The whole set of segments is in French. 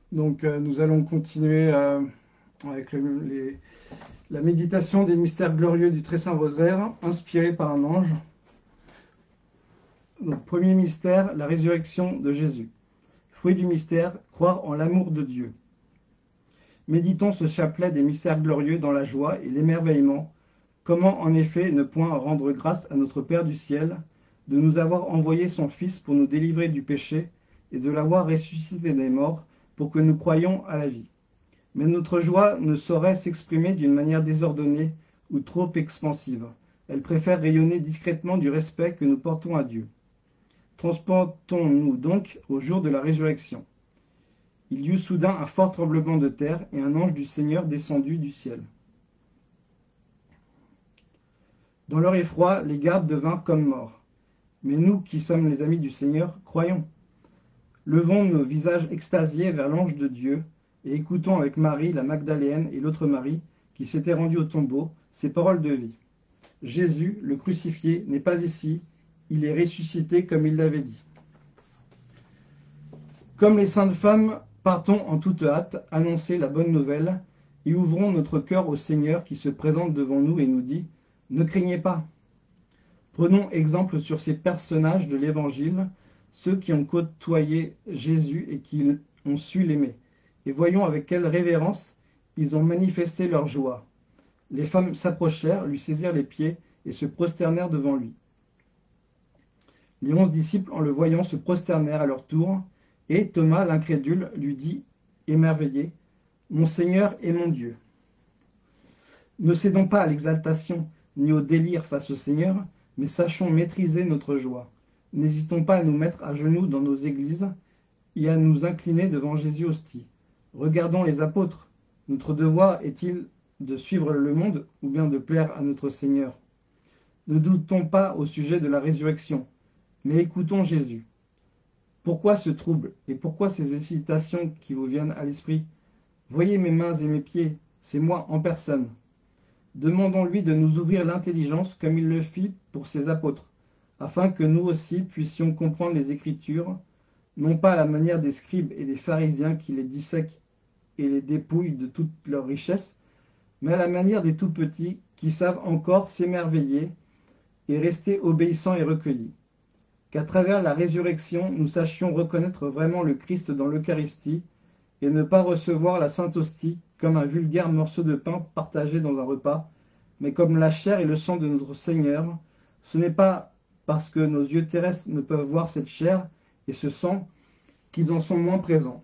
Donc, nous allons continuer avec la méditation des mystères glorieux du Très Saint Rosaire, inspiré par un ange. Donc, premier mystère, la résurrection de Jésus. Fruit du mystère, croire en l'amour de Dieu. Méditons ce chapelet des mystères glorieux dans la joie et l'émerveillement. Comment en effet ne point rendre grâce à notre Père du ciel de nous avoir envoyé son Fils pour nous délivrer du péché et de l'avoir ressuscité des morts pour que nous croyions à la vie. Mais notre joie ne saurait s'exprimer d'une manière désordonnée ou trop expansive. Elle préfère rayonner discrètement du respect que nous portons à Dieu. Transportons-nous donc au jour de la résurrection. Il y eut soudain un fort tremblement de terre et un ange du Seigneur descendu du ciel. Dans leur effroi, les gardes devinrent comme morts. Mais nous, qui sommes les amis du Seigneur, croyons. Levons nos visages extasiés vers l'ange de Dieu et écoutons avec Marie, la Magdaléenne et l'autre Marie, qui s'étaient rendus au tombeau, ces paroles de vie. Jésus, le crucifié, n'est pas ici, il est ressuscité comme il l'avait dit. Comme les saintes femmes, partons en toute hâte annoncer la bonne nouvelle et ouvrons notre cœur au Seigneur qui se présente devant nous et nous dit « Ne craignez pas ». Prenons exemple sur ces personnages de l'Évangile, ceux qui ont côtoyé Jésus et qui ont su l'aimer, et voyons avec quelle révérence ils ont manifesté leur joie. Les femmes s'approchèrent, lui saisirent les pieds et se prosternèrent devant lui. Les 11 disciples, en le voyant, se prosternèrent à leur tour, et Thomas, l'incrédule, lui dit, émerveillé, « Mon Seigneur et mon Dieu ». Ne cédons pas à l'exaltation ni au délire face au Seigneur, mais sachons maîtriser notre joie. N'hésitons pas à nous mettre à genoux dans nos églises et à nous incliner devant Jésus hostie. Regardons les apôtres. Notre devoir est-il de suivre le monde ou bien de plaire à notre Seigneur? Ne doutons pas au sujet de la résurrection, mais écoutons Jésus. Pourquoi ce trouble et pourquoi ces hésitations qui vous viennent à l'esprit? Voyez mes mains et mes pieds, c'est moi en personne. Demandons-lui de nous ouvrir l'intelligence comme il le fit pour ses apôtres, afin que nous aussi puissions comprendre les Écritures, non pas à la manière des scribes et des pharisiens qui les dissèquent et les dépouillent de toute leur richesse, mais à la manière des tout-petits qui savent encore s'émerveiller et rester obéissants et recueillis. Qu'à travers la résurrection, nous sachions reconnaître vraiment le Christ dans l'Eucharistie et ne pas recevoir la Sainte Hostie comme un vulgaire morceau de pain partagé dans un repas, mais comme la chair et le sang de notre Seigneur. Ce n'est pas parce que nos yeux terrestres ne peuvent voir cette chair et ce sang qu'ils en sont moins présents.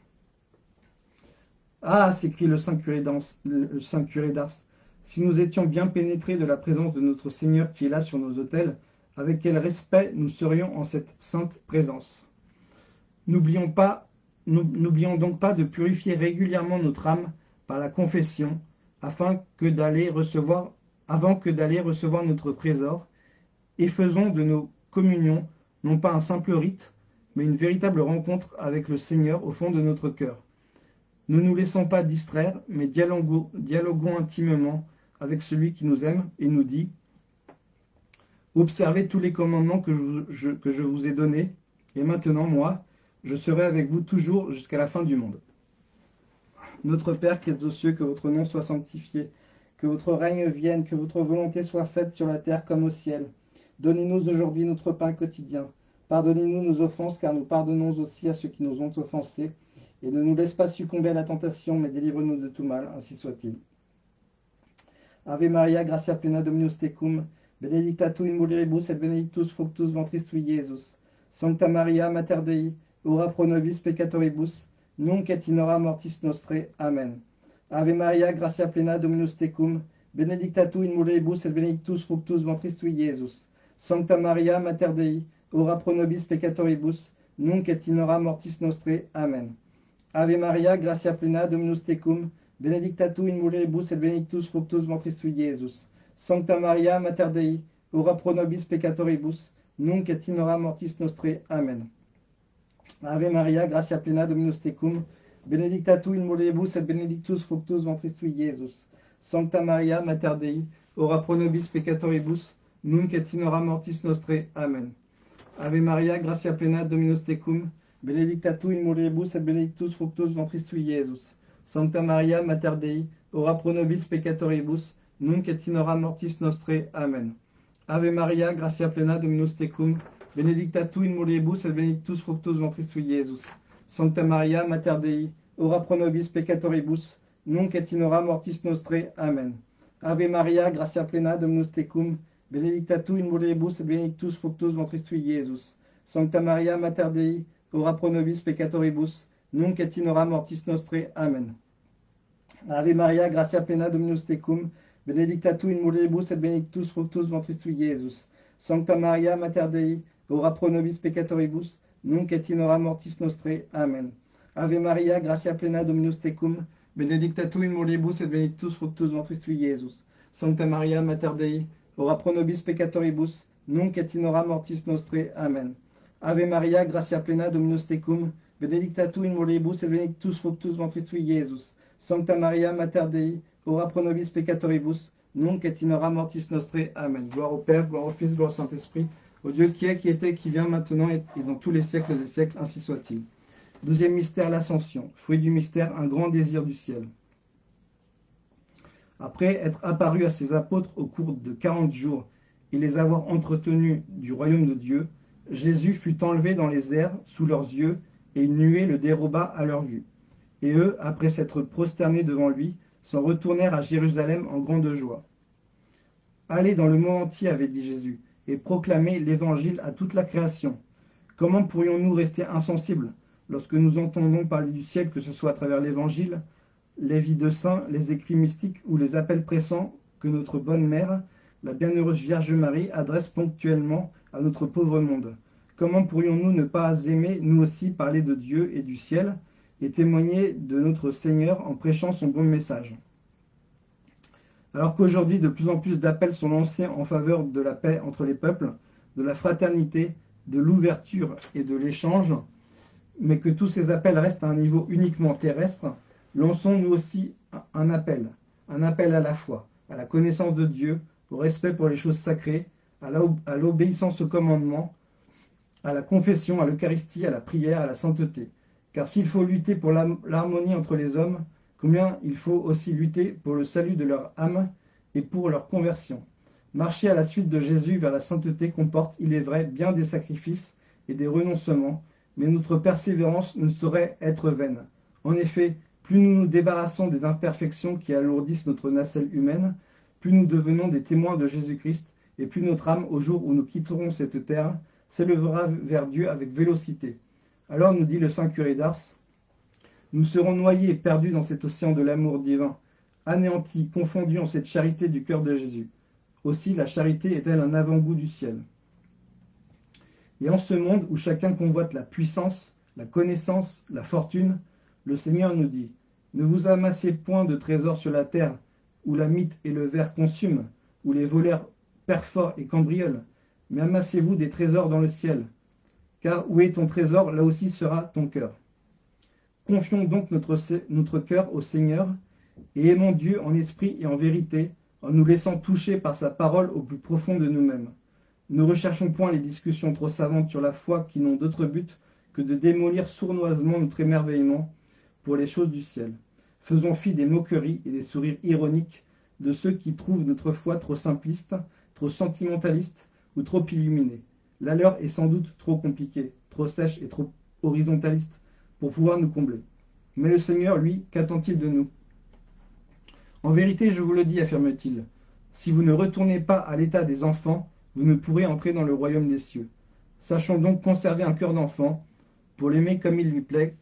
Ah, s'écrie le Saint curé d'Ars, si nous étions bien pénétrés de la présence de notre Seigneur qui est là sur nos autels, avec quel respect nous serions en cette sainte présence. N'oublions donc pas de purifier régulièrement notre âme par la confession, avant que d'aller recevoir notre trésor, et faisons de nos communions non pas un simple rite, mais une véritable rencontre avec le Seigneur au fond de notre cœur. Ne nous laissons pas distraire, mais dialoguons intimement avec celui qui nous aime et nous dit « Observez tous les commandements que je vous ai donnés, et maintenant, moi, je serai avec vous toujours jusqu'à la fin du monde. Notre Père qui êtes aux cieux, que votre nom soit sanctifié, que votre règne vienne, que votre volonté soit faite sur la terre comme au ciel. Donnez-nous aujourd'hui notre pain quotidien. Pardonnez-nous nos offenses, car nous pardonnons aussi à ceux qui nous ont offensés. Et ne nous laisse pas succomber à la tentation, mais délivre-nous de tout mal, ainsi soit-il. Ave Maria, gratia plena Dominus tecum, benedicta tu in mulieribus et benedictus fructus ventris tui, Iesus. Sancta Maria, Mater Dei, ora pro nobis peccatoribus, nunc et in hora mortis nostrae. Amen. Ave Maria, gratia plena Dominus tecum, benedicta tu in mulieribus et benedictus fructus ventris tui, Iesus. Sancta Maria, Mater Dei, ora pro nobis peccatoribus, nunc et in hora mortis nostrae. Amen. Ave Maria, gratia plena Dominus tecum, benedicta tu in mulieribus et benedictus fructus ventris tui, Iesus. Sancta Maria, Mater Dei, ora pro nobis peccatoribus, nunc et in hora mortis nostrae. Amen. Ave Maria, gratia plena Dominus tecum, benedicta tu in mulieribus et benedictus fructus ventris tui, Iesus. Sancta Maria, Mater Dei, ora pro nobis peccatoribus, nunc et in hora mortis nostrae. Amen. Ave Maria, gratia plena Dominus tecum, benedicta tu in mulieribus et benedictus fructus ventris tui, Iesus. Sancta Maria, Mater Dei, ora pro nobis peccatoribus, nunc et in hora mortis nostrae. Amen. Ave Maria, gratia plena, Dominus tecum, benedicta tu in mulieribus et benedictus fructus ventris tui, Iesus. Sancta Maria, Mater Dei, ora pro nobis peccatoribus, nunc et in hora mortis nostrae. Amen. Ave Maria, gratia plena, Dominus tecum, benedicta tu in mulieribus et benedictus fructus ventris tui, Iesus. Sancta Maria, Mater Dei, ora pro nobis peccatoribus, nunc et in hora mortis nostrae. Amen. Ave Maria, gratia plena, Dominus tecum, benedicta tu in mulieribus et benedictus fructus ventris tui, Iesus. Sancta Maria, Mater Dei, ora pro nobis peccatoribus, nunc et in hora mortis nostrae. Amen. Ave Maria, gratia plena, Dominus tecum, benedicta tu in mulieribus et benedictus fructus ventris tui, Iesus. Sancta Maria, Mater Dei, ora pro nobis peccatoribus, nunc et in hora mortis nostrae. Amen. Ave Maria, gratia plena, Dominus tecum, benedicta tu in mulieribus et benedictus fructus ventris tui, Iesus. Sancta Maria, Mater Dei, ora pro nobis peccatoribus, nunc et in hora mortis nostrae. Amen. Gloire au Père, gloire au Fils, gloire au Saint-Esprit, au Dieu qui est, qui était, qui vient maintenant et dans tous les siècles des siècles, ainsi soit-il. Deuxième mystère, l'Ascension. Fruit du mystère, un grand désir du ciel. Après être apparu à ses apôtres au cours de 40 jours et les avoir entretenus du royaume de Dieu, Jésus fut enlevé dans les airs sous leurs yeux, et une nuée le déroba à leur vue. Et eux, après s'être prosternés devant lui, s'en retournèrent à Jérusalem en grande joie. Allez dans le monde entier, avait dit Jésus, et proclamez l'évangile à toute la création. Comment pourrions-nous rester insensibles lorsque nous entendons parler du ciel, que ce soit à travers l'évangile, les vies de saints, les écrits mystiques ou les appels pressants que notre bonne mère, la bienheureuse Vierge Marie, adresse ponctuellement à notre pauvre monde? Comment pourrions-nous ne pas aimer, nous aussi, parler de Dieu et du ciel et témoigner de notre Seigneur en prêchant son bon message? Alors qu'aujourd'hui, de plus en plus d'appels sont lancés en faveur de la paix entre les peuples, de la fraternité, de l'ouverture et de l'échange, mais que tous ces appels restent à un niveau uniquement terrestre, lançons nous aussi un appel à la foi, à la connaissance de Dieu, au respect pour les choses sacrées, à l'obéissance aux commandements, à la confession, à l'Eucharistie, à la prière, à la sainteté. Car s'il faut lutter pour l'harmonie entre les hommes, combien il faut aussi lutter pour le salut de leur âme et pour leur conversion. Marcher à la suite de Jésus vers la sainteté comporte, il est vrai, bien des sacrifices et des renoncements, mais notre persévérance ne saurait être vaine. En effet, plus nous nous débarrassons des imperfections qui alourdissent notre nacelle humaine, plus nous devenons des témoins de Jésus-Christ, et plus notre âme, au jour où nous quitterons cette terre, s'élèvera vers Dieu avec vélocité. Alors, nous dit le saint curé d'Ars, nous serons noyés et perdus dans cet océan de l'amour divin, anéantis, confondus en cette charité du cœur de Jésus. Aussi, la charité est-elle un avant-goût du ciel. Et en ce monde où chacun convoite la puissance, la connaissance, la fortune, le Seigneur nous dit, ne vous amassez point de trésors sur la terre, où la mythe et le ver consument, où les voleurs perforent et cambriolent, mais amassez-vous des trésors dans le ciel, car où est ton trésor, là aussi sera ton cœur. Confions donc notre cœur au Seigneur, et aimons Dieu en esprit et en vérité, en nous laissant toucher par sa parole au plus profond de nous-mêmes. Ne recherchons point les discussions trop savantes sur la foi qui n'ont d'autre but que de démolir sournoisement notre émerveillement pour les choses du ciel. Faisons fi des moqueries et des sourires ironiques de ceux qui trouvent notre foi trop simpliste, trop sentimentaliste ou trop illuminée. La leur est sans doute trop compliquée, trop sèche et trop horizontaliste pour pouvoir nous combler. Mais le Seigneur, lui, qu'attend-il de nous? En vérité, je vous le dis, affirme-t-il, si vous ne retournez pas à l'état des enfants, vous ne pourrez entrer dans le royaume des cieux. Sachons donc conserver un cœur d'enfant pour l'aimer comme il lui plaît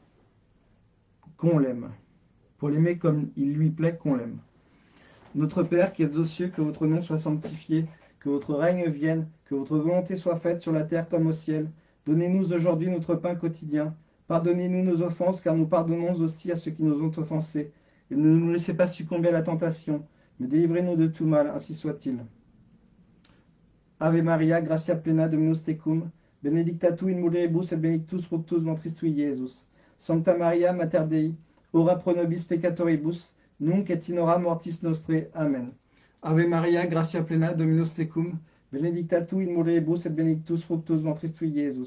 qu'on l'aime. Pour l'aimer comme il lui plaît qu'on l'aime. Notre Père qui êtes aux cieux, que votre nom soit sanctifié, que votre règne vienne, que votre volonté soit faite sur la terre comme au ciel. Donnez-nous aujourd'hui notre pain quotidien. Pardonnez-nous nos offenses, car nous pardonnons aussi à ceux qui nous ont offensés. Et ne nous laissez pas succomber à la tentation, mais délivrez-nous de tout mal, ainsi soit-il. Ave Maria, gratia plena, Dominus tecum, benedicta tu in mulieribus et benedictus fructus ventris tui, Iesus. Sancta Maria, Mater Dei, ora pro nobis peccatoribus, nunc et in hora mortis nostrae. Amen. Ave Maria, gratia plena, Dominus tecum, benedicta tu in mulieribus et benedictus fructus ventris tui, Iesus.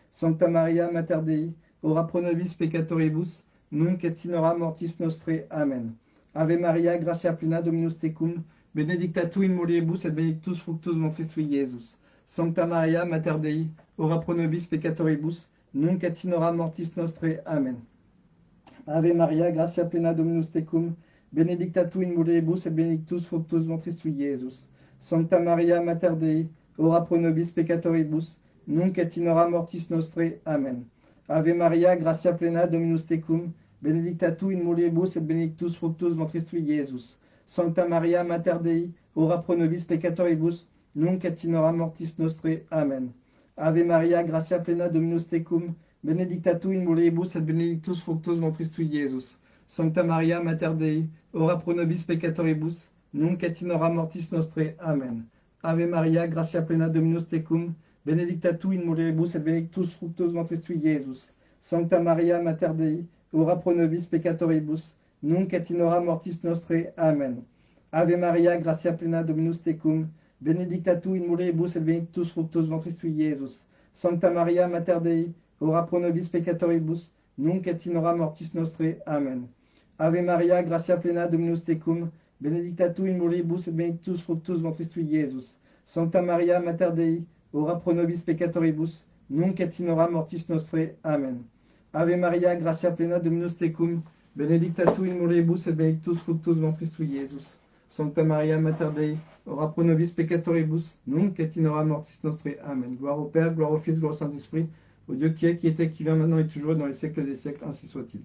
Sancta Maria, Mater Dei, ora pro nobis peccatoribus, nunc et in hora mortis nostre. Amen. Ave Maria, gratia plena, Dominus tecum, benedicta tu in mulieribus et benedictus fructus ventris tui, Iesus. Sancta Maria, Mater Dei, ora pro nobis peccatoribus, nunc et in hora mortis nostre. Amen. Ave Maria, gratia plena, Dominus tecum, benedicta tu in mulieribus et benedictus fructus ventris tui, Iesus. Sancta Maria, Mater Dei, ora pro nobis peccatoribus, nunc et in hora mortis nostre. Amen. Ave Maria, gratia plena, Dominus tecum, benedicta tu in mulieribus et benedictus fructus ventris tui, Iesus. Sancta Maria, Mater Dei, ora pro nobis peccatoribus, nunc et in hora mortis nostre. Amen. Ave Maria, gratia plena, Dominus tecum, benedicta tu in mulieribus et benedictus fructus ventris tui, Iesus. Sancta Maria, Mater Dei, ora pro nobis peccatoribus, nunc et in hora mortis nostre. Amen. Ave Maria, gratia plena, Dominus tecum, benedicta tu in mulieribus et benedictus fructus ventris tui, Iesus. Sancta Maria, Mater Dei, ora pro nobis peccatoribus, nunc et in hora mortis nostre. Amen. Ave Maria, gratia plena, Dominus tecum, benedicta tu in mulieribus et benedictus fructus ventris tui, Iesus. Sancta Maria, Mater Dei, ora pro nobis peccatoribus, nunc et in hora mortis nostre. Amen. Ave Maria, gratia plena, Dominus tecum, benedicta tu in mulieribus et benedictus fructus ventris tui, Iesus. Sancta Maria, Mater Dei, ora pro nobis peccatoribus, nunc et in hora mortis nostre. Amen. Ave Maria, gratia plena, Dominus tecum, benedicta tu in mulieribus et benedictus fructus ventris tui, Iesus. Sancta Maria, Mater Dei, ora pro nobis peccatoribus, nunc et in hora mortis nostre. Amen. Gloire au Père, gloire au Fils, gloire au Saint-Esprit, au Dieu qui est, qui était, qui vient, maintenant et toujours, dans les siècles des siècles, ainsi soit-il.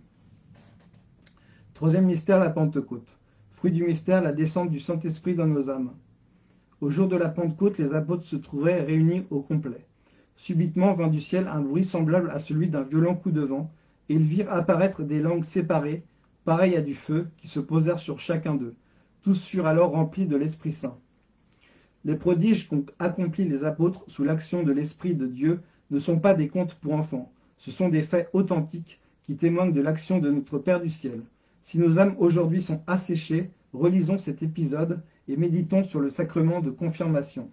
Troisième mystère, la Pentecôte. Fruit du mystère, la descente du Saint-Esprit dans nos âmes. Au jour de la Pentecôte, les apôtres se trouvaient réunis au complet. Subitement vint du ciel un bruit semblable à celui d'un violent coup de vent, et ils virent apparaître des langues séparées, pareilles à du feu, qui se posèrent sur chacun d'eux. Tous furent alors remplis de l'Esprit Saint. Les prodiges qu'ont accomplis les apôtres sous l'action de l'Esprit de Dieu ne sont pas des contes pour enfants. Ce sont des faits authentiques qui témoignent de l'action de notre Père du ciel. Si nos âmes aujourd'hui sont asséchées, relisons cet épisode et méditons sur le sacrement de confirmation.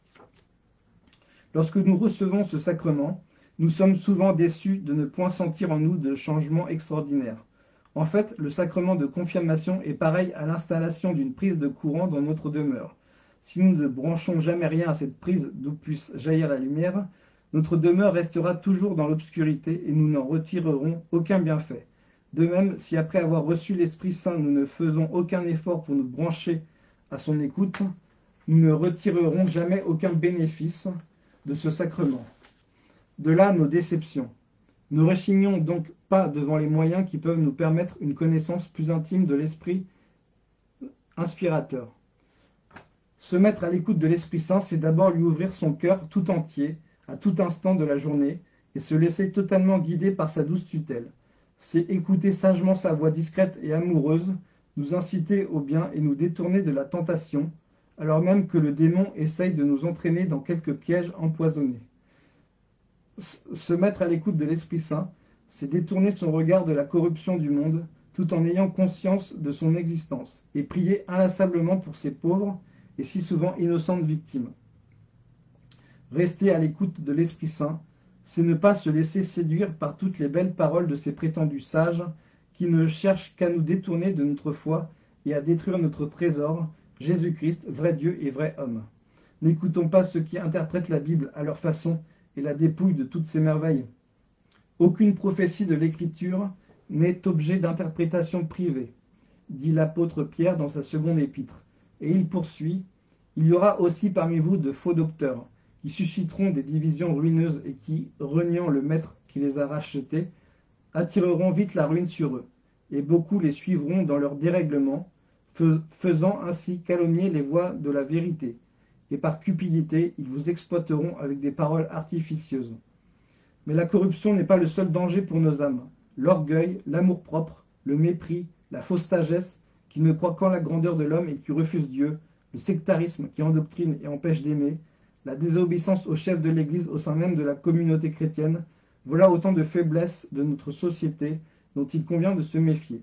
Lorsque nous recevons ce sacrement, nous sommes souvent déçus de ne point sentir en nous de changement extraordinaire. En fait, le sacrement de confirmation est pareil à l'installation d'une prise de courant dans notre demeure. Si nous ne branchons jamais rien à cette prise d'où puisse jaillir la lumière, notre demeure restera toujours dans l'obscurité et nous n'en retirerons aucun bienfait. De même, si après avoir reçu l'Esprit Saint, nous ne faisons aucun effort pour nous brancher à son écoute, nous ne retirerons jamais aucun bénéfice de ce sacrement. De là nos déceptions. Ne rechignons donc pas devant les moyens qui peuvent nous permettre une connaissance plus intime de l'Esprit inspirateur. Se mettre à l'écoute de l'Esprit Saint, c'est d'abord lui ouvrir son cœur tout entier, à tout instant de la journée, et se laisser totalement guider par sa douce tutelle. C'est écouter sagement sa voix discrète et amoureuse, nous inciter au bien et nous détourner de la tentation, alors même que le démon essaye de nous entraîner dans quelques pièges empoisonnés. Se mettre à l'écoute de l'Esprit Saint, c'est détourner son regard de la corruption du monde, tout en ayant conscience de son existence, et prier inlassablement pour ces pauvres et si souvent innocentes victimes. Rester à l'écoute de l'Esprit Saint, c'est ne pas se laisser séduire par toutes les belles paroles de ces prétendus sages qui ne cherchent qu'à nous détourner de notre foi et à détruire notre trésor, Jésus-Christ, vrai Dieu et vrai homme. N'écoutons pas ceux qui interprètent la Bible à leur façon et la dépouillent de toutes ses merveilles. Aucune prophétie de l'Écriture n'est objet d'interprétation privée, dit l'apôtre Pierre dans sa seconde épître. Et il poursuit, « Il y aura aussi parmi vous de faux docteurs, qui susciteront des divisions ruineuses et qui, reniant le maître qui les a rachetés, attireront vite la ruine sur eux, et beaucoup les suivront dans leur dérèglement, faisant ainsi calomnier les voies de la vérité, et par cupidité, ils vous exploiteront avec des paroles artificieuses. Mais la corruption n'est pas le seul danger pour nos âmes. L'orgueil, l'amour-propre, le mépris, la fausse sagesse, qui ne croit qu'en la grandeur de l'homme et qui refuse Dieu, le sectarisme qui endoctrine et empêche d'aimer, la désobéissance au chef de l'Église au sein même de la communauté chrétienne, voilà autant de faiblesses de notre société dont il convient de se méfier.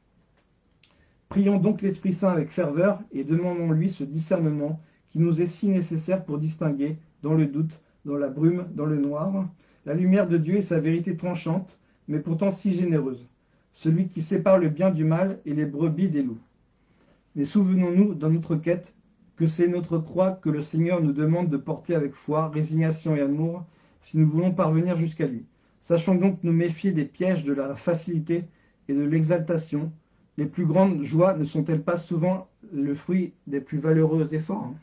Prions donc l'Esprit Saint avec ferveur et demandons-lui ce discernement qui nous est si nécessaire pour distinguer, dans le doute, dans la brume, dans le noir, La lumière de Dieu est sa vérité tranchante, mais pourtant si généreuse. Celui qui sépare le bien du mal et les brebis des loups. Mais souvenons-nous, dans notre quête, que c'est notre croix que le Seigneur nous demande de porter avec foi, résignation et amour, si nous voulons parvenir jusqu'à lui. Sachons donc nous méfier des pièges de la facilité et de l'exaltation. Les plus grandes joies ne sont-elles pas souvent le fruit des plus valeureux efforts?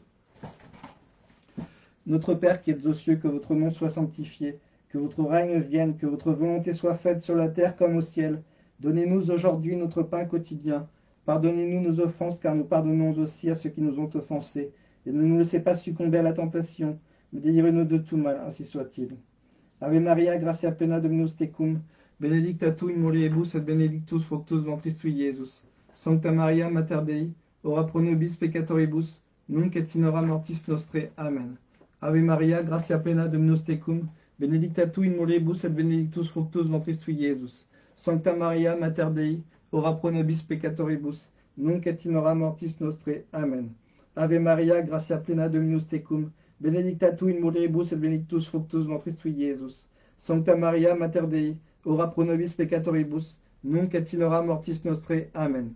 Notre Père qui êtes aux cieux, que votre nom soit sanctifié, que votre règne vienne, que votre volonté soit faite sur la terre comme au ciel. Donnez-nous aujourd'hui notre pain quotidien. Pardonnez-nous nos offenses, car nous pardonnons aussi à ceux qui nous ont offensés. Et ne nous laissez pas succomber à la tentation, mais délivrez-nous de tout mal, ainsi soit-il. Ave Maria, gratia plena Dominus tecum, benedicta tu in mulieribus et benedictus fructus ventris tui, Iesus. Sancta Maria, Mater Dei, ora pro nobis peccatoribus, nunc et in hora mortis nostre. Amen. Ave Maria, gratia plena Dominus tecum, benedicta tu in mulieribus et benedictus fructus ventris tui, Iesus. Sancta Maria, Mater Dei, ora pro nobis peccatoribus, nunc et in hora mortis nostre. Amen. Ave Maria, gratia plena Dominus tecum, benedicta tu in mulieribus et benedictus fructus ventris tui, Iesus. Sancta Maria, Mater Dei, ora pro nobis peccatoribus, nunc et in hora mortis nostre. Amen.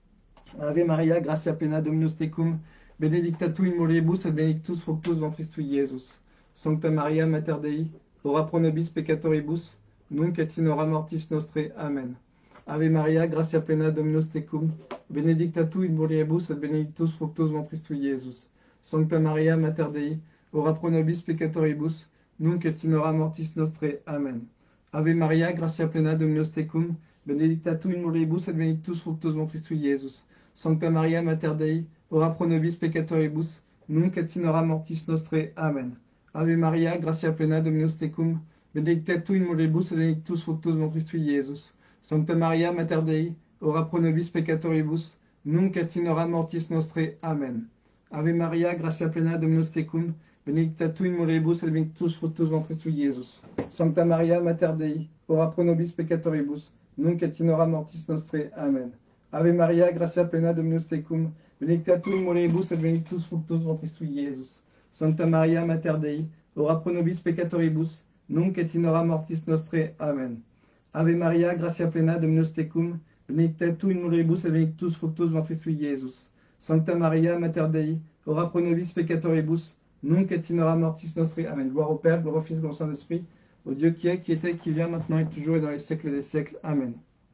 Ave Maria, gratia plena Dominus tecum, benedicta tu in mulieribus et benedictus fructus ventris tui, Iesus. Sancta Maria, Mater Dei, ora pro nobis peccatoribus, nunc et in hora mortis nostre. Amen. Ave Maria, gratia plena Dominus tecum, benedicta tu in mulieribus et benedictus fructus ventris tui, Iesus. Sancta Maria, Mater Dei, ora pro nobis peccatoribus, nunc et in hora mortis nostre. Amen. Ave Maria, gratia plena Dominus tecum, benedicta tu in mulieribus et benedictus fructus ventris tui, Iesus. Sancta Maria, Mater Dei, ora pro nobis peccatoribus, nunc et in hora mortis nostre. Amen. Ave Maria, gratia plena Dominus tecum, benedicta tu in mulieribus et benedictus fructus ventris tui, Iesus. Sancta Maria, Mater Dei, ora pro nobis peccatoribus, nunc et in hora mortis nostre. Amen. Ave Maria, gratia plena Dominus tecum, benedicta tu in mulieribus et benedictus fructus ventris tui, Iesus. Sancta Maria, Mater Dei, ora pro nobis peccatoribus, nunc et in hora mortis nostre. Amen. Ave Maria, gratia plena Dominus tecum, benedicta tu in mulieribus et benedictus fructus ventris tui, Iesus. Sancta Maria, Mater Dei, ora pro nobis peccatoribus, nunc et in hora mortis nostre. Amen. Ave Maria, gratia plena Dominus tecum, benedicta tu in mulieribus et benedictus fructus ventris tui, Iesus. Sancta Maria, Mater Dei, ora pro nobis peccatoribus, nunc et in hora mortis nostre. Amen. Gloire au Père, gloire au Fils, gloire au Saint-Esprit, au Dieu qui est, qui était, qui vient, maintenant et toujours et dans les siècles des siècles. Amen.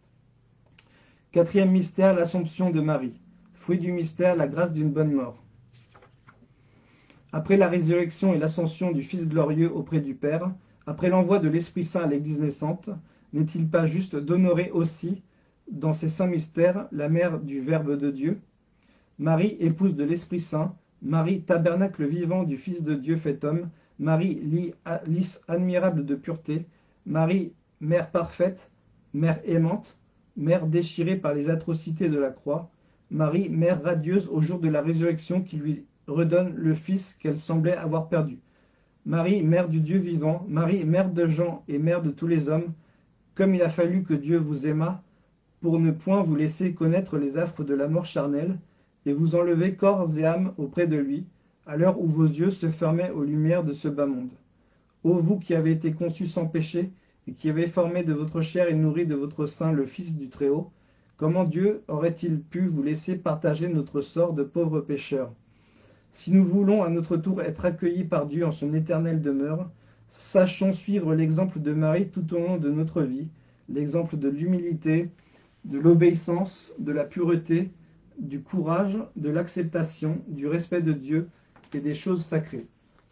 Quatrième mystère, l'Assomption de Marie. Fruit du mystère, la grâce d'une bonne mort. Après la résurrection et l'ascension du Fils glorieux auprès du Père, après l'envoi de l'Esprit Saint à l'Église naissante, n'est-il pas juste d'honorer aussi, dans ces saints mystères, la mère du Verbe de Dieu? Marie, épouse de l'Esprit Saint, Marie, tabernacle vivant du Fils de Dieu fait homme, Marie, lys admirable de pureté, Marie, mère parfaite, mère aimante, mère déchirée par les atrocités de la croix, Marie, mère radieuse au jour de la résurrection qui lui redonne le Fils qu'elle semblait avoir perdu. Marie, mère du Dieu vivant, Marie, mère de Jean et mère de tous les hommes, comme il a fallu que Dieu vous aimât, pour ne point vous laisser connaître les affres de la mort charnelle, et vous enlever corps et âme auprès de lui, à l'heure où vos yeux se fermaient aux lumières de ce bas monde. Ô vous qui avez été conçus sans péché, et qui avez formé de votre chair et nourri de votre sein le Fils du Très-Haut, comment Dieu aurait-il pu vous laisser partager notre sort de pauvres pécheurs? Si nous voulons à notre tour être accueillis par Dieu en son éternelle demeure, sachons suivre l'exemple de Marie tout au long de notre vie, l'exemple de l'humilité, de l'obéissance, de la pureté, du courage, de l'acceptation, du respect de Dieu et des choses sacrées.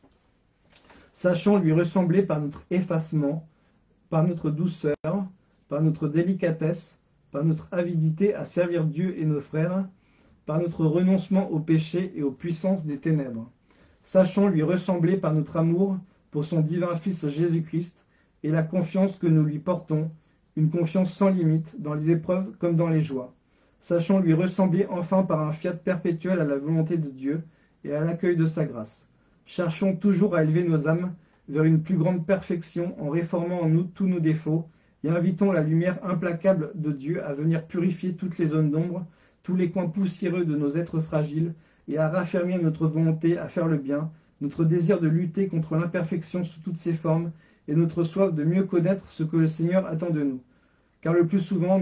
Sachons lui ressembler par notre effacement, par notre douceur, par notre délicatesse, par notre avidité à servir Dieu et nos frères, par notre renoncement au péché et aux puissances des ténèbres. Sachons lui ressembler par notre amour pour son divin Fils Jésus-Christ et la confiance que nous lui portons, une confiance sans limite dans les épreuves comme dans les joies. Sachons lui ressembler enfin par un fiat perpétuel à la volonté de Dieu et à l'accueil de sa grâce. Cherchons toujours à élever nos âmes vers une plus grande perfection en réformant en nous tous nos défauts et invitons la lumière implacable de Dieu à venir purifier toutes les zones d'ombre, tous les coins poussiéreux de nos êtres fragiles et à raffermir notre volonté à faire le bien, notre désir de lutter contre l'imperfection sous toutes ses formes et notre soif de mieux connaître ce que le Seigneur attend de nous. Car le plus souvent,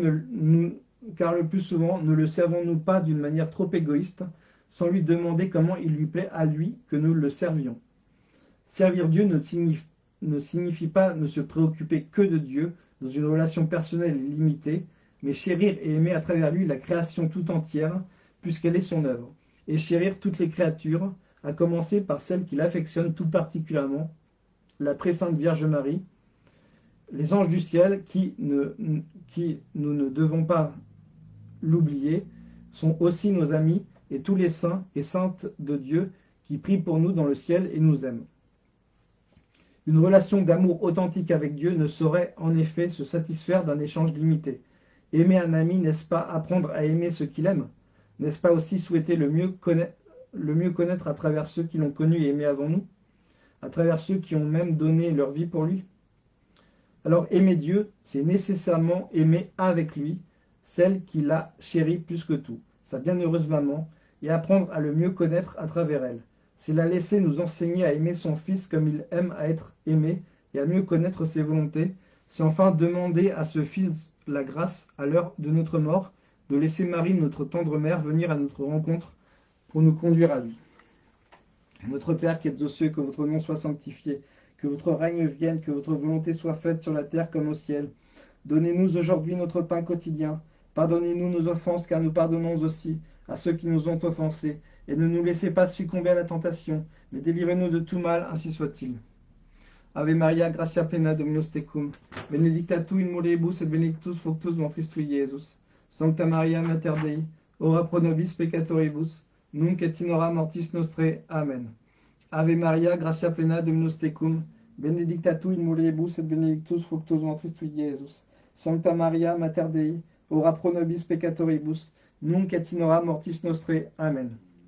ne le servons-nous pas d'une manière trop égoïste, sans lui demander comment il lui plaît à lui que nous le servions. Servir Dieu ne signifie pas ne se préoccuper que de Dieu dans une relation personnelle et limitée, mais chérir et aimer à travers lui la création tout entière, puisqu'elle est son œuvre, et chérir toutes les créatures, à commencer par celles qu'il affectionne tout particulièrement, la très sainte Vierge Marie, les anges du ciel, qui, nous ne devons pas l'oublier, sont aussi nos amis, et tous les saints et saintes de Dieu qui prient pour nous dans le ciel et nous aiment. Une relation d'amour authentique avec Dieu ne saurait en effet se satisfaire d'un échange limité. Aimer un ami, n'est-ce pas apprendre à aimer ce qu'il aime? N'est-ce pas aussi souhaiter le mieux connaître à travers ceux qui l'ont connu et aimé avant nous? À travers ceux qui ont même donné leur vie pour lui? Alors aimer Dieu, c'est nécessairement aimer avec lui, celle qui l'a chéri plus que tout, sa bienheureuse maman, et apprendre à le mieux connaître à travers elle. C'est la laisser nous enseigner à aimer son Fils comme il aime à être aimé et à mieux connaître ses volontés. C'est enfin demander à ce Fils la grâce, à l'heure de notre mort, de laisser Marie, notre tendre mère, venir à notre rencontre pour nous conduire à lui. Notre Père qui êtes aux cieux, que votre nom soit sanctifié, que votre règne vienne, que votre volonté soit faite sur la terre comme au ciel. Donnez-nous aujourd'hui notre pain quotidien. Pardonnez-nous nos offenses, car nous pardonnons aussi à ceux qui nous ont offensés. Et ne nous laissez pas succomber à la tentation, mais délivrez-nous de tout mal, ainsi soit-il. Ave Maria, gratia plena, Dominus tecum, benedicta tu in mulieribus et benedictus fructus ventris tui, Iesus. Sancta Maria, Mater Dei, ora pro nobis peccatoribus, nunc et in hora mortis nostrae. Amen. Ave Maria, gratia plena, Dominus tecum, benedicta tu in mulieribus et benedictus fructus ventris tui, Iesus. Sancta Maria, Mater Dei, ora pro nobis peccatoribus, nunc et in hora mortis nostrae. Amen.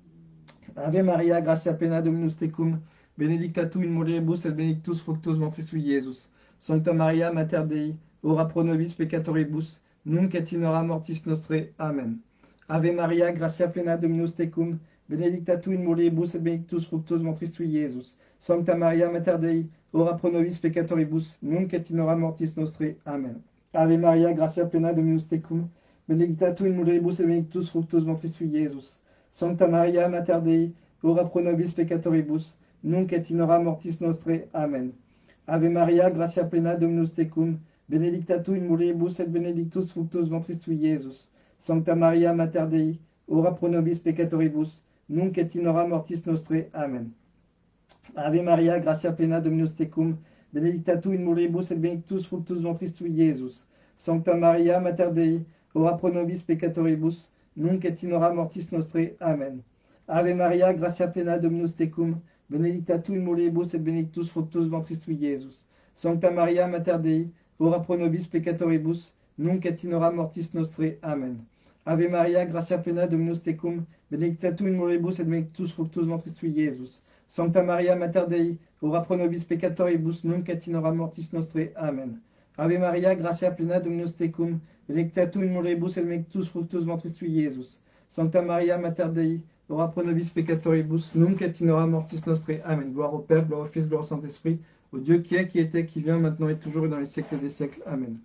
Ave Maria, gratia plena, Dominus tecum, benedicta tu in mulieribus et benedictus fructus ventris tui, Iesus. Sancta Maria, Mater Dei, ora pro nobis peccatoribus, nunc et in hora mortis nostrae. Amen. Ave Maria, gratia plena, Dominus tecum, benedicta tu in mulieribus et benedictus fructus ventris tui, Iesus. Sancta Maria, Mater Dei, ora pro nobis peccatoribus, nunc et in hora mortis nostrae. Amen. Ave Maria, gratia plena, Dominus tecum, benedicta tu in mulieribus et benedictus fructus ventris tui, Iesus. Sancta Maria, Mater Dei, ora pro nobis peccatoribus, nunc et in hora mortis nostrae. Amen. Ave Maria, gratia plena, Dominus tecum, benedicta tu in mulieribus et benedictus fructus ventris tui, Iesus. Sancta Maria, Mater Dei, ora pro nobis peccatoribus, nunc et in hora mortis nostrae. Amen. Ave Maria, gratia plena, Dominus tecum, benedicta tu in mulieribus et benedictus fructus ventris tui, Iesus. Sancta Maria, Mater Dei, ora pro nobis peccatoribus, nunc et in hora mortis nostrae. Amen. Ave Maria, gratia plena, Dominus tecum, benedicta tu in mulieribus et benedictus fructus ventris tui, Iesus. Sancta Maria, Mater Dei, ora pro nobis peccatoribus, nunc et in hora mortis nostrae. Amen. Ave Maria, gratia plena, Dominus tecum, benedicta tu in mulieribus et benedictus fructus ventris tui, Iesus. Sancta Maria, Mater Dei, ora pro nobis peccatoribus, nunc et in hora mortis nostrae. Amen. Ave Maria, gratia plena, Dominus tecum, benedicta tu in mulieribus et benedictus fructus ventris tui, Iesus. Sancta Maria, Mater Dei, ora pro nobis peccatoribus, nunc et in hora mortis nostrae. Amen. Gloire au Père, gloire au Fils, gloire au Saint-Esprit, au Dieu qui est, qui était, qui vient, maintenant et toujours et dans les siècles des siècles. Amen.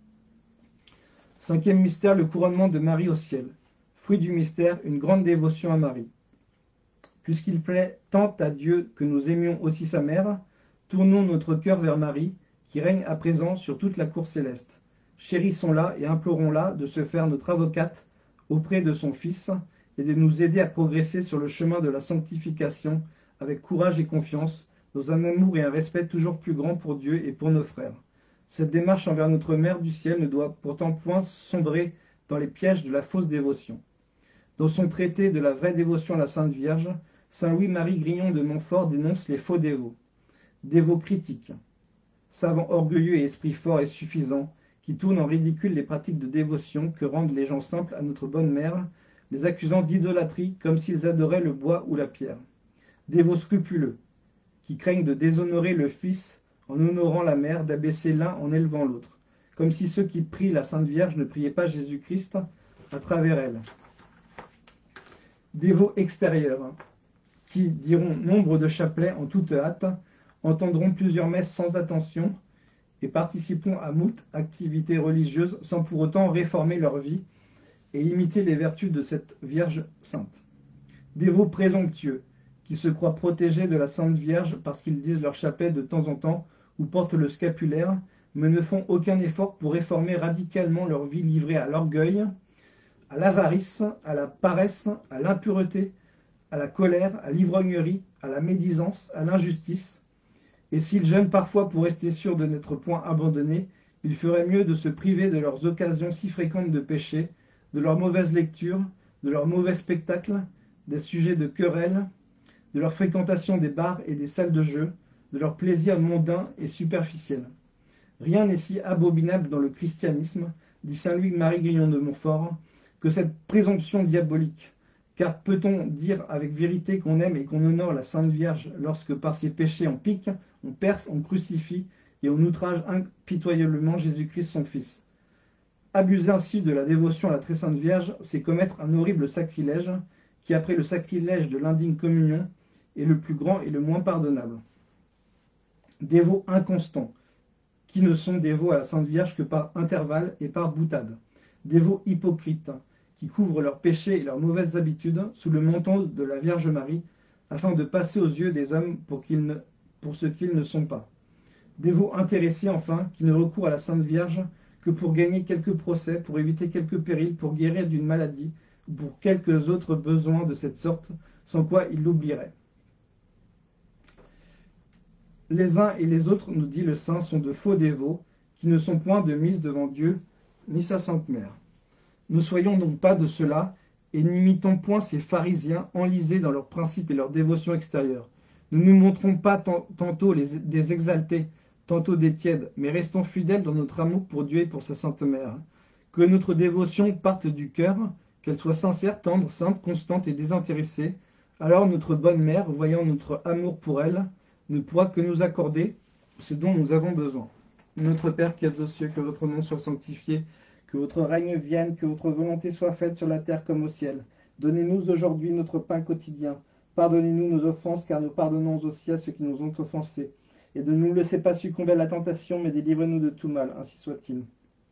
Cinquième mystère, le couronnement de Marie au ciel. Fruit du mystère, une grande dévotion à Marie. Puisqu'il plaît tant à Dieu que nous aimions aussi sa mère, tournons notre cœur vers Marie, qui règne à présent sur toute la cour céleste. Chérissons-la et implorons-la de se faire notre avocate auprès de son Fils et de nous aider à progresser sur le chemin de la sanctification avec courage et confiance, dans un amour et un respect toujours plus grands pour Dieu et pour nos frères. Cette démarche envers notre Mère du ciel ne doit pourtant point sombrer dans les pièges de la fausse dévotion. Dans son traité de la vraie dévotion à la Sainte Vierge, saint Louis-Marie Grignon de Montfort dénonce les faux dévots. Dévots critiques, savants orgueilleux et esprits forts et suffisants, qui tournent en ridicule les pratiques de dévotion que rendent les gens simples à notre bonne mère, les accusant d'idolâtrie comme s'ils adoraient le bois ou la pierre. Dévots scrupuleux, qui craignent de déshonorer le Fils en honorant la mère, d'abaisser l'un en élevant l'autre, comme si ceux qui prient la Sainte Vierge ne priaient pas Jésus-Christ à travers elle. Dévots extérieurs, qui diront nombre de chapelets en toute hâte, entendront plusieurs messes sans attention et participeront à moult activités religieuses sans pour autant réformer leur vie et imiter les vertus de cette Vierge sainte. Dévots présomptueux, qui se croient protégés de la Sainte Vierge parce qu'ils disent leur chapelet de temps en temps ou portent le scapulaire, mais ne font aucun effort pour réformer radicalement leur vie livrée à l'orgueil, à l'avarice, à la paresse, à l'impureté, à la colère, à l'ivrognerie, à la médisance, à l'injustice. Et s'ils jeûnent parfois pour rester sûrs de n'être point abandonnés, il ferait mieux de se priver de leurs occasions si fréquentes de péché, de leurs mauvaises lectures, de leurs mauvais spectacles, des sujets de querelle, de leur fréquentation des bars et des salles de jeu, de leurs plaisirs mondains et superficiels. Rien n'est si abominable dans le christianisme, dit saint Louis-Marie Grignon de Montfort, que cette présomption diabolique. Car peut-on dire avec vérité qu'on aime et qu'on honore la Sainte Vierge lorsque par ses péchés on pique, on perce, on crucifie et on outrage impitoyablement Jésus-Christ son Fils? Abuser ainsi de la dévotion à la très sainte Vierge, c'est commettre un horrible sacrilège qui, après le sacrilège de l'indigne communion, est le plus grand et le moins pardonnable. Dévots inconstants, qui ne sont dévots à la Sainte Vierge que par intervalles et par boutade. Dévots hypocrites, qui couvrent leurs péchés et leurs mauvaises habitudes sous le manteau de la Vierge Marie, afin de passer aux yeux des hommes pour ce qu'ils ne sont pas. Dévots intéressés, enfin, qui ne recourent à la Sainte Vierge que pour gagner quelques procès, pour éviter quelques périls, pour guérir d'une maladie, ou pour quelques autres besoins de cette sorte, sans quoi ils l'oublieraient. Les uns et les autres, nous dit le saint, sont de faux dévots, qui ne sont point de mise devant Dieu, ni sa Sainte Mère. Ne soyons donc pas de cela, et n'imitons point ces pharisiens enlisés dans leurs principes et leurs dévotions extérieures. Ne nous montrons pas tantôt des exaltés, tantôt des tièdes, mais restons fidèles dans notre amour pour Dieu et pour sa Sainte Mère. Que notre dévotion parte du cœur, qu'elle soit sincère, tendre, sainte, constante et désintéressée. Alors notre bonne mère, voyant notre amour pour elle, ne pourra que nous accorder ce dont nous avons besoin. Notre Père qui êtes aux cieux, que votre nom soit sanctifié, que votre règne vienne, que votre volonté soit faite sur la terre comme au ciel. Donnez-nous aujourd'hui notre pain quotidien. Pardonnez-nous nos offenses, car nous pardonnons aussi à ceux qui nous ont offensés. Et ne nous laissez pas succomber à la tentation, mais délivrez-nous de tout mal, ainsi soit-il.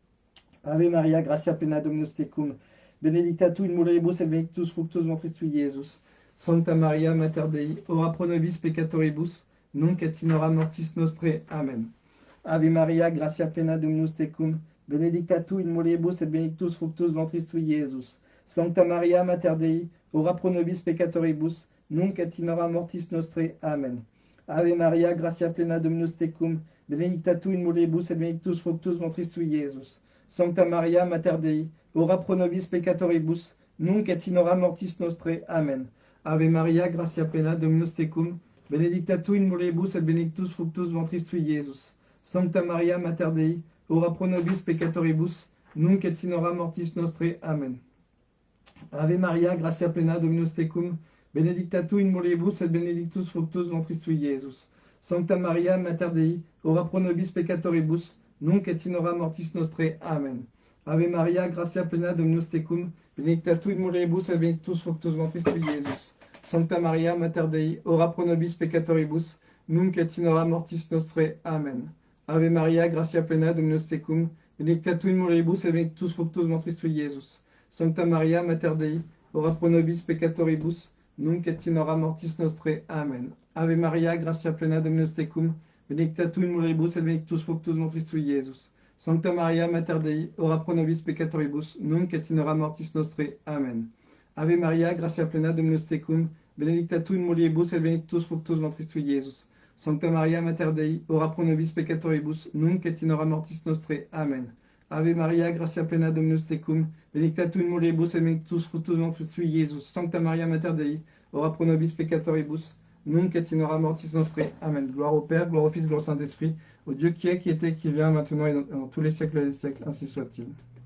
Ave Maria, gratia plena Dominus tecum, benedicta tu in mulieribus et benedictus fructus ventris tui, Iesus. Sancta Maria, Mater Dei, ora pro nobis peccatoribus, nunc et in hora mortis nostrae. Amen. Ave Maria, gratia plena Dominus tecum, benedicta tu in mulieribus et benedictus fructus ventris tui, Iesus. Sancta Maria, Mater Dei, ora pro nobis peccatoribus, nunc et in hora mortis nostrae. Amen. Ave Maria, gratia plena Dominus tecum, benedicta tu in mulieribus et benedictus fructus ventris tui, Iesus. Sancta Maria, Mater Dei, ora pro nobis peccatoribus, nunc et in hora mortis nostrae. Amen. Ave Maria, gratia plena Dominus tecum, benedicta tu in mulieribus et benedictus fructus ventris tui, Iesus. Sancta Maria, Mater Dei, ora pro nobis peccatoribus, nunc et in hora mortis nostrae. Amen. Ave Maria, gratia plena Dominus tecum, benedicta tu in mulieribus et benedictus fructus ventris tui, Iesus. Sancta Maria, Mater Dei, ora pro nobis peccatoribus, nunc et in hora mortis nostrae. Amen. Ave Maria, gratia plena Dominus tecum, benedicta tu in mulieribus et benedictus fructus ventris tui, Iesus. Sancta Maria, Mater Dei, ora pro nobis peccatoribus, nunc et in hora mortis nostrae. Amen. Ave Maria, gratia plena Dominus tecum, benedicta tu in mulieribus et benedictus fructus ventris tui, Iesus. Sancta Maria, Mater Dei, ora pro nobis peccatoribus, nunc et in hora mortis nostrae. Amen. Ave Maria, gratia plena Dominus tecum, benedicta tu in mulieribus et benedictus fructus ventris tui, Iesus. Sancta Maria, Mater Dei, ora pro nobis peccatoribus, nunc et in hora mortis nostrae. Amen. Ave Maria, gratia plena Dominus tecum, benedicta tu in mulieribus et benedictus fructus ventris tui, Iesus. Sancta Maria, Mater Dei, ora pro nobis peccatoribus, nunc et in hora mortis nostrae. Amen. Ave Maria, gratia plena Dominus tecum, benedicta tu in mulieribus et benedictus fructus ventris tui, Iesus. Sancta Maria, Mater Dei, ora pro nobis peccatoribus, nunc et in hora mortis nostrae. Amen. Gloire au Père, gloire au Fils, gloire au Saint-Esprit, au Dieu qui est, qui était, qui vient, maintenant et dans tous les siècles des siècles, ainsi soit-il.